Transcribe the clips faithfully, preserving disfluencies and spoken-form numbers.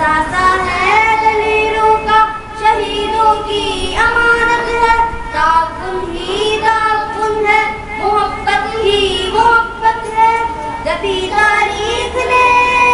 असासा है दलेरों का, शहीदों की अमानत है। ताउन ही ताउन है, मोहब्बत ही मोहब्बत है। जबी तारीख ने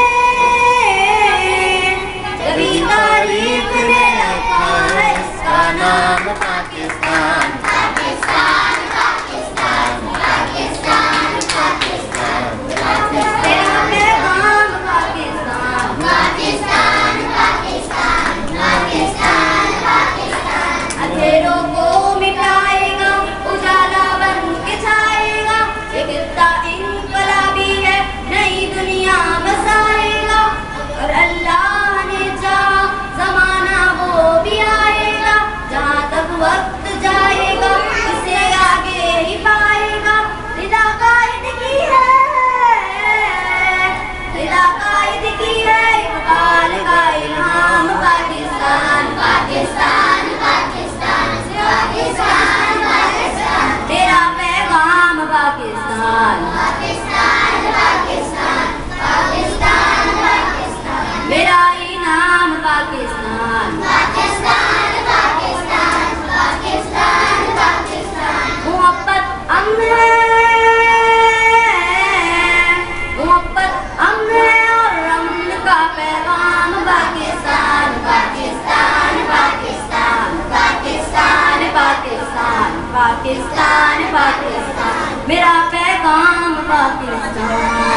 जबी तारीख ने रखा है इसका नाम पाकिस्तान। पाकिस्तान पाकिस्तान पाकिस्तान पाकिस्तान तेरा पैगाम पाकिस्तान। पाकिस्तान पाकिस्तान पाकिस्तान पाकिस्तान अंधेरों को मिटाएगा, उजाला बन के छाएगा। ये कितना इनकलाबी है, नई दुनिया बसाएगा। और अल्लाह ने चाहा ज़माना वो भी आएगा, जहाँ तक वक्त जाएगा इसे आगे ही पाएगा। रिदा कायद की है, रिदा कायद की है, इकबाल का इल्हाम। पाकिस्तान पाकिस्तान पाकिस्तान पाकिस्तान पाकिस्तान तेरा पैगाम पाकिस्तान। पाकिस्तान पाकिस्तान पाकिस्तान पाकिस्तान मेरा इनाम पाकिस्तान। पाकिस्तान पाकिस्तान पाकिस्तान पाकिस्तान मोहब्बत अमन है, मोहब्बत अमन है और अमन का पैगाम। पाकिस्तान पाकिस्तान पाकिस्तान पाकिस्तान पाकिस्तान पाकिस्तान पाकिस्तान मेरा पैगाम पाकिस्तान।